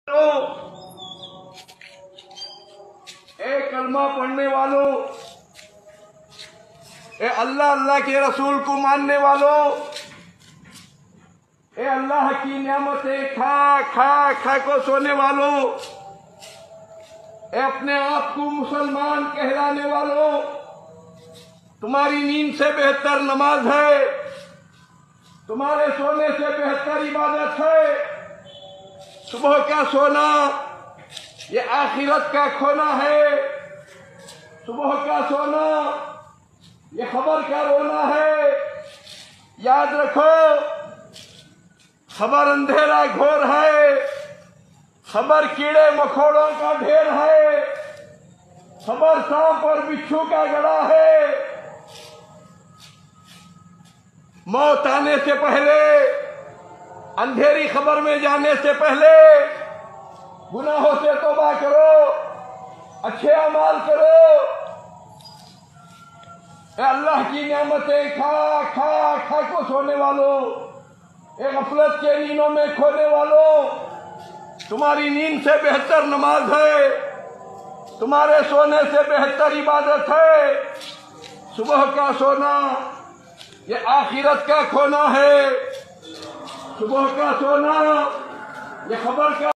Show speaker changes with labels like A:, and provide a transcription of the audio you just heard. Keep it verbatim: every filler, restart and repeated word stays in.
A: ए कलमा पढ़ने वालों, ए अल्लाह अल्लाह के रसूल को मानने वालों, ए अल्लाह की नियामतें खा खा खा को सोने वालों, ए अपने आप को मुसलमान कहलाने वालों, तुम्हारी नींद से बेहतर नमाज है, तुम्हारे सोने से बेहतर इबादत है। सुबह का सोना ये आखिरत का खोना है, सुबह का सोना ये खबर का रोना है। याद रखो, खबर अंधेरा घोर है, खबर कीड़े मकोड़ों का ढेर है, खबर सांप और बिच्छू का गड़ा है। मौत आने से पहले, अंधेरी खबर में जाने से पहले गुनाहों से तौबा करो, अच्छे अमाल करो। ए अल्लाह की नियामतें खा खा खा को सोने वालों, ए गफलत के नींदों में खोने वालों, तुम्हारी नींद से बेहतर नमाज है, तुम्हारे सोने से बेहतर इबादत है। सुबह का सोना ये आखिरत का खोना है, सुबह का सोना ये खबर का